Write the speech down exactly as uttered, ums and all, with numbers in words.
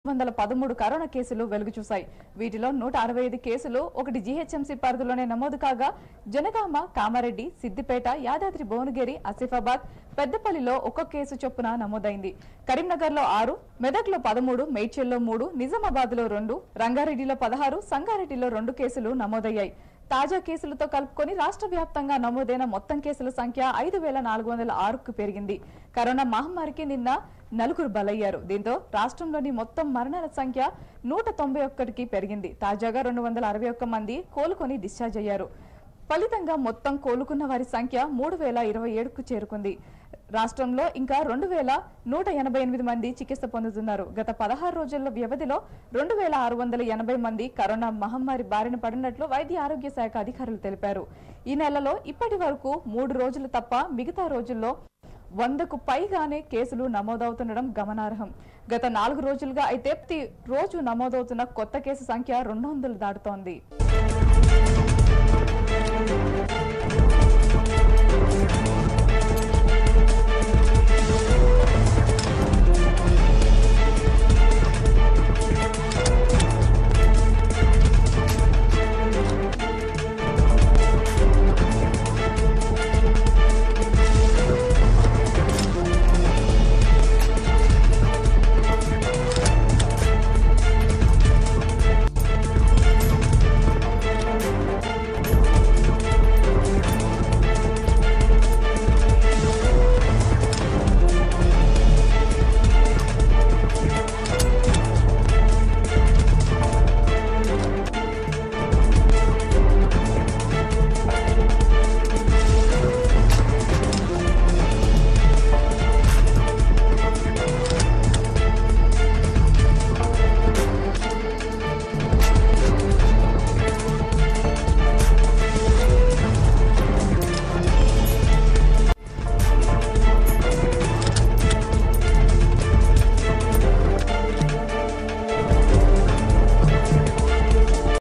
వందల పదమూడు కరోనా కేసులు వెలుగు చూశాయి. వీటిలో నూట అరవై ఐదు కేసులు ఒకటి జీహెచ్ఎంసీ పరిధిలోనే నమోదు కాగా జనగామ, కామారెడ్డి, సిద్దిపేట, యాదాద్రి భువనగిరి, ఆసిఫాబాద్, పెద్దపల్లిలో ఒక్క కేసు చొప్పున నమోదైంది. కరీంనగర్లో ఆరు, మెదక్లో పదమూడు, మేడ్చల్లో మూడు, నిజామాబాద్లో రెండు, రంగారెడ్డిలో పదహారు, సంగారెడ్డిలో రెండు కేసులు నమోదయ్యాయి. తాజా కేసులతో కలుపుకొని రాష్ట్ర వ్యాప్తంగా నమోదైన మొత్తం కేసుల సంఖ్య ఐదు వేల నాలుగు వందల ఆరుకు పెరిగింది. కరోనా మహమ్మారికి నిన్న నలుగురు బలయ్యారు. దీంతో రాష్ట్రంలోని మొత్తం మరణాల సంఖ్య నూట తొంభై ఒక్కటికి పెరిగింది. తాజాగా రెండు వందల అరవై ఒక్క మంది కోలుకొని డిశ్చార్జ్ అయ్యారు. ఫలితంగా మొత్తం కోలుకున్న వారి సంఖ్య మూడు వేల ఇరవై ఏడుకు చేరుకుంది. రాష్ట్రంలో ఇంకా రెండు వేల నూట ఎనభై ఎనిమిది మంది చికిత్స పొందుతున్నారు. గత పదహారు రోజుల వ్యవధిలో రెండు వేల ఆరు వందల ఎనభై మంది కరోనా మహమ్మారి బారిన పడినట్లు వైద్య ఆరోగ్య శాఖ అధికారులు తెలిపారు. ఈ నెలలో ఇప్పటి వరకు మూడు రోజులు తప్ప మిగతా రోజుల్లో వందకు పైగానే కేసులు నమోదవుతుండడం గమనార్హం. గత నాలుగు రోజులుగా అయితే ప్రతి రోజు నమోదవుతున్న కొత్త కేసు సంఖ్య రెండు వందలు దాటుతోంది.